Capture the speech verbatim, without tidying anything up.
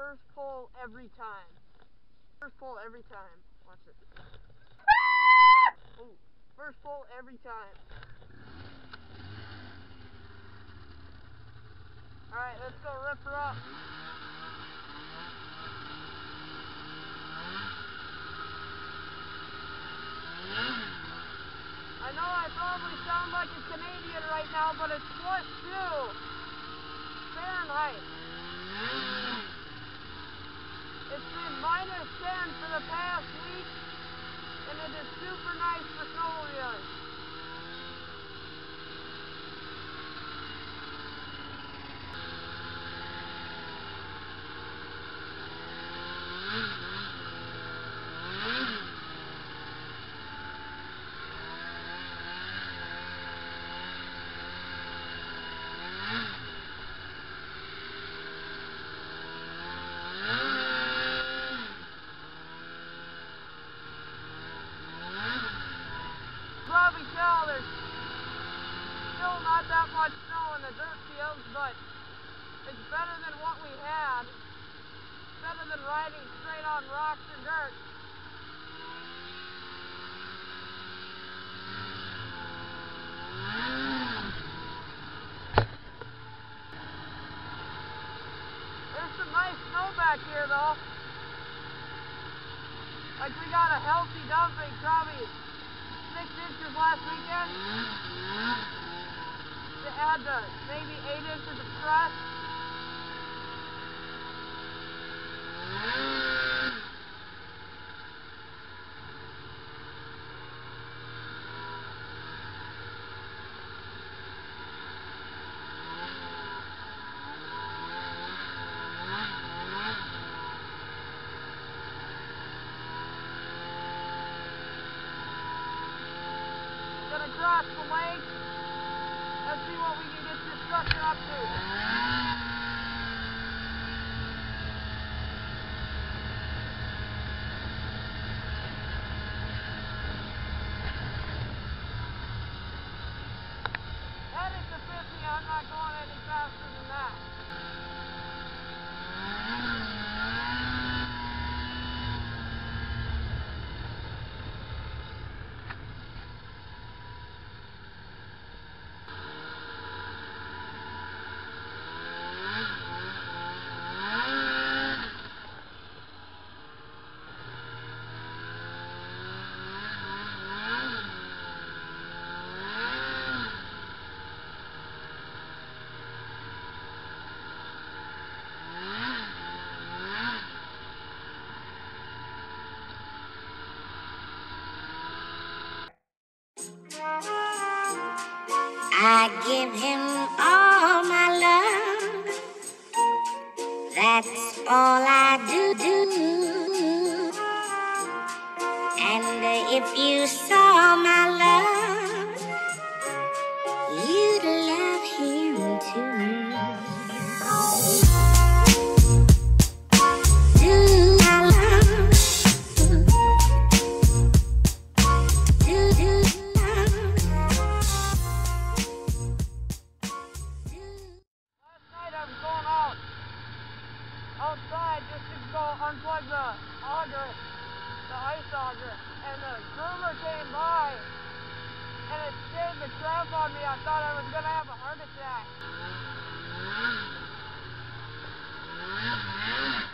First pull every time. First pull every time. Watch this. Ooh, first pull every time. Alright, let's go rip her up. I know I probably sound like a Canadian right now, but it's plus two Fahrenheit. It's been minus ten for the past week, and it is super nice for snowmobiles. Probably tell there's still not that much snow in the dirt fields, but it's better than what we had. It's better than riding straight on rocks and dirt. There's some nice snow back here though. Like we got a healthy dumping, probably six inches last weekend to add to maybe eight inches of crust. Gonna cross the lake. Let's see what we can get this sucker up to. Headed to fifty, I'm not going any faster than that. I give him all my love. That's all I do do. And uh, if you saw my love, you'd love him too. Do my love. Do do love. Outside just to go unplug the auger, the ice auger, and the groomer came by and it scared the crap on me. I thought I was gonna have a heart attack.